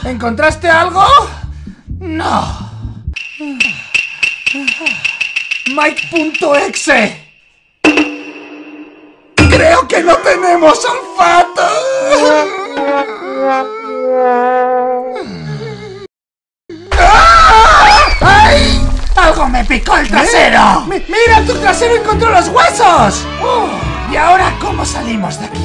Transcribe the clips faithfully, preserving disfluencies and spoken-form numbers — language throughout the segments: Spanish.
¿Encontraste algo? No. Mike.exe. Creo que no tenemos olfato. ¡Ay! ¡Algo me picó el trasero! ¿Eh? ¡Mira, tu trasero encontró los huesos! Uh, ¿Y ahora cómo salimos de aquí?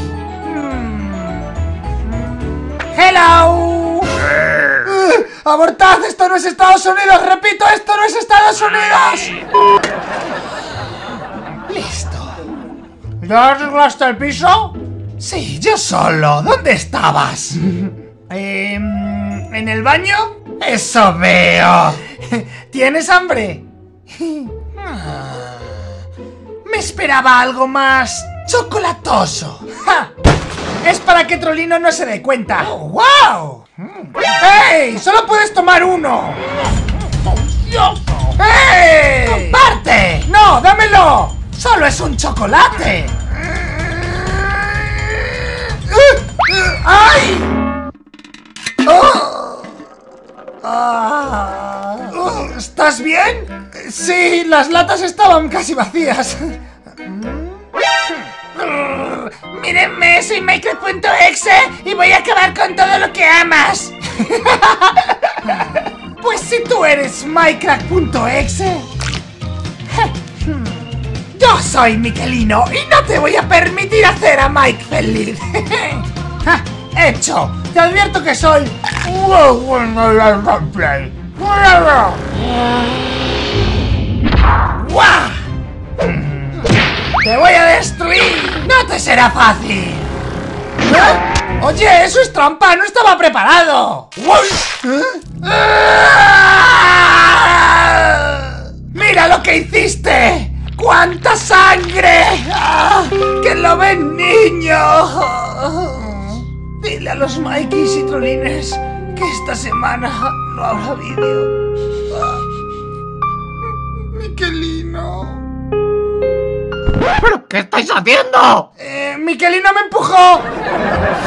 ¡Hello! Uh, ¡Abortad! ¡Esto no es Estados Unidos! ¡Repito, esto no es Estados Unidos! Listo. ¿Ya arreglaste el piso? Sí, yo solo. ¿Dónde estabas? eh, ¿En el baño? ¡Eso veo! ¿Tienes hambre? Me esperaba algo más chocolatoso. ¡Ja! Es para que Trollino no se dé cuenta. Oh, ¡wow! ¡Ey! ¡Solo puedes tomar uno! ¡Ey! ¡Comparte! ¡No, dámelo! ¡Solo es un chocolate! ¡Ay! ¡Oh! Ah. ¿Estás bien? Sí, las latas estaban casi vacías. Mírenme, soy Minecraft.exe y voy a acabar con todo lo que amas. Pues si tú eres Minecraft.exe, yo soy Mikelino y no te voy a permitir hacer a Mike feliz. Hecho, te advierto que soy... ¡Guau! ¡Te voy a destruir! ¡No te será fácil! ¿Eh? ¡Oye, eso es trampa! ¡No estaba preparado! ¿Eh? ¡Mira lo que hiciste! ¡Cuánta sangre! ¡Ah! ¡Que lo ven, niño! Dile a los Mikeys y Trollines que esta semana no habrá vídeo. Ah. Mikelino. ¿Pero qué estáis haciendo? Eh, Mikelino me empujó.